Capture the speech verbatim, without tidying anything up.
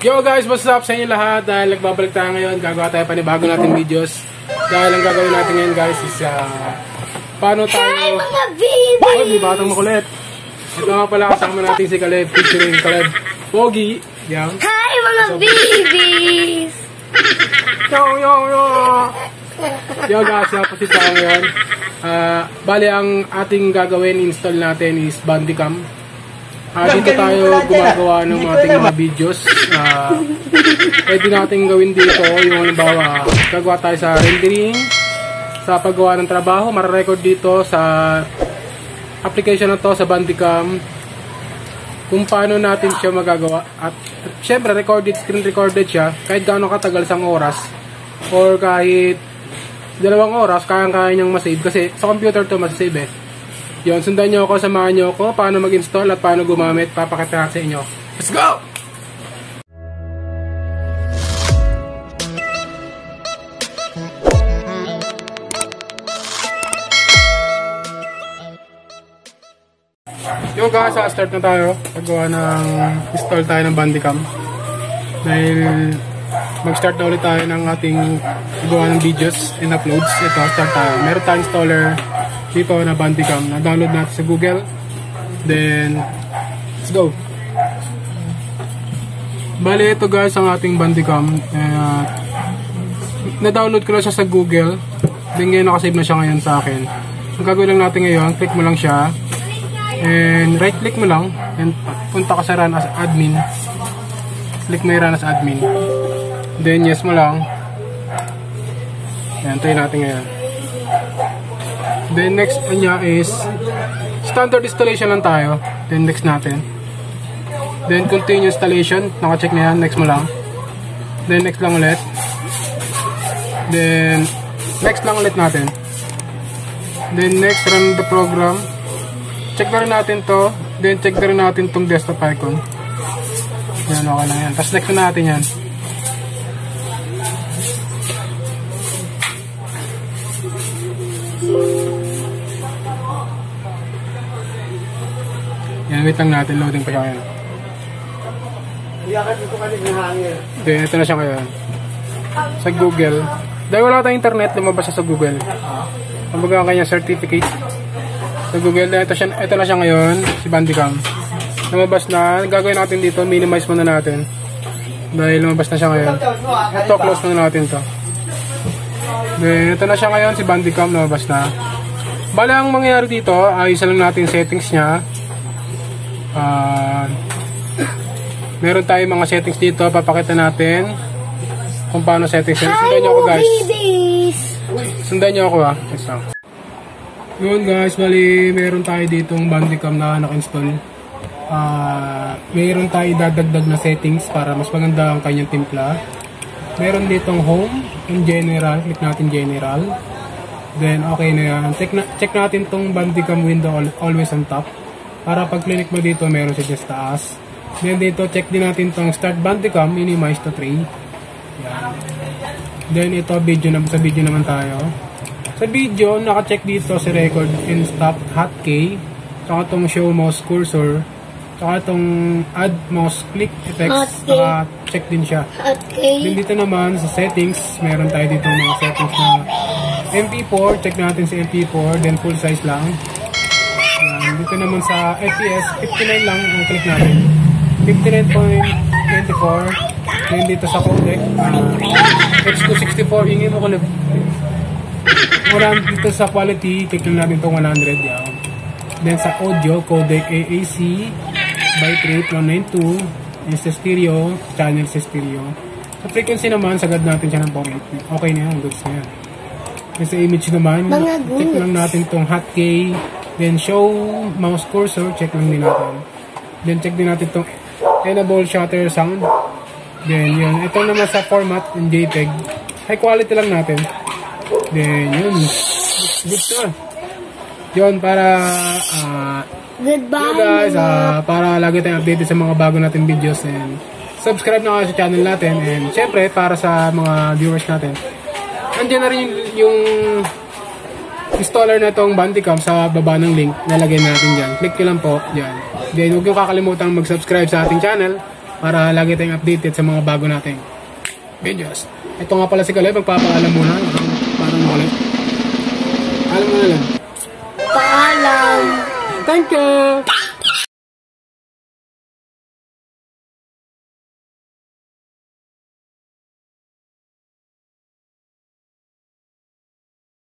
Yo guys, what's up sa inyo lahat? Dahil nagbabalik tayo ngayon, gagawa tayo pa ni bago natin videos. Dahil ang gagawin natin ngayon guys is uh, paano tayo... Hi mga baby! Oh, may batang makulit. Ito nga pala kasama natin si Caleb, featuring Caleb Pogi. Yan. Hi mga so, babies! Yo, yo, yo! Yo guys, napasit tayo ngayon. Uh, bali ang ating gagawin, install natin is Bandicam. Uh, dito tayo gumagawa ng ating mga videos. Uh, pwede natin gawin dito yung halimbawa, gagawa tayo sa rendering, sa paggawa ng trabaho, mararecord dito sa application na to, sa Bandicam, kung paano natin siya magagawa. At syempre recorded, screen recorded siya, kahit gaano katagal sang oras or kahit dalawang oras, kayang-kaya niyang masave kasi sa computer to masasave eh. Yun, sundan nyo ako, samahan nyo ako paano mag-install at paano gumamit. Papakita sa inyo. Let's go! Yo guys, start na tayo. Paggawa ng install tayo ng Bandicam. Dahil mag-start na ulit tayo ng ating gawa ng videos and uploads. Ito, start tayo. Meron tayong installer dito na Bandicam. Na-download natin sa Google. Then, let's go. Bali, ito guys ang ating Bandicam. Uh, na-download ko lang siya sa Google. Then ngayon nakasave na siya ngayon sa akin. Ang gagawin lang natin ngayon, click mo lang siya. And right click mo lang. And punta ka sa run as admin. Click mo yung run as admin. Then yes mo lang. Ayan, try natin ngayon. Then next niya is standard installation lang tayo. Then next natin. Then continue installation. Naka-check na yan. Next mo lang. Then next lang ulit. Then next lang ulit natin. Then next run the program. Check na rin natin to. Then check na rin natin tong desktop icon. Yan, okay lang yan. Tapos next na natin yan. Yan, wait lang natin. Loading pa siya ngayon. Okay, ito na siya ngayon. Sa Google. Dahil wala tayong internet, lumabas siya sa Google. Kumbaga ang kanyang certificate. Sa Google, ito, siya, ito na siya ngayon. Si Bandicam. Lumabas na. Gagawin natin dito, minimize muna natin. Dahil lumabas na siya ngayon. Ito, close na natin to. Then, ito na siya ngayon. Si Bandicam, lumabas na. Bale, ang mangyayari dito, ayos lang natin settings niya. Uh, meron tayong mga settings dito. Papakita natin kung paano settings niya. Sundan nyo ako guys. Sundan nyo ako ha. Yun guys, bali meron tayo ditong Bandicam na naka-install. Uh, meron tayo dadagdag na settings para mas maganda ang kanyang timpla. Meron ditong home in general. Click natin general. Then okay na yan. Check, na, check natin tong Bandicam window always on top. Para pag click mo dito, meron siya just taas. Then dito, check din natin tong start Bandicam, minimize to three. Yan. Then ito, video na, sa video naman tayo. Sa video, naka-check dito si record and stop hotkey. Saka tong show mouse cursor. Saka tong add mouse click effects. Naka-check din siya. Then dito naman, sa settings, meron tayo dito mga settings na M P four. Check natin si M P four. Then full size lang. Dito naman sa F P S, fifty-nine lang ang click natin. fifty-nine point two four. Then dito sa codec, uh, H two sixty-four, ingin mo ko lang. Dito sa quality, click lang natin itong one hundred. Yan. Then sa audio, codec A A C, bitrate one ninety-two, and sa stereo, channel sa stereo. Sa frequency naman, sagad natin siya ng point. Okay na yan, goods na yan. Then sa image naman, check lang natin itong hotkey. Then show mouse cursor, check lang din natin. Then check din natin itong enable shutter sound. Then yun, ito naman sa format in JPEG. High quality lang natin. Then yun, good to. Yun, para uh, goodbye guys, uh, para lagi tayong updated sa mga bago natin videos. And subscribe na kayo sa channel natin. And syempre, para sa mga viewers natin, andyan na rin yung installer na itong Bandicam sa baba ng link. Nalagay natin dyan. Click nyo lang po dyan. Then huwag nyo kakalimutan mag-subscribe sa ating channel para lagi tayong updated sa mga bago nating videos. Ito nga pala si Kalay, magpapaalam muna. Parang ulit. Alam mo na lang. Paalam. Thank you!